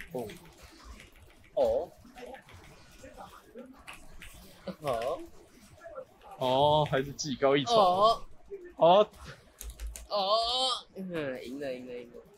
哦哦哦哦，还是技高一筹。 哦哦， 哦，赢了赢了赢了赢了。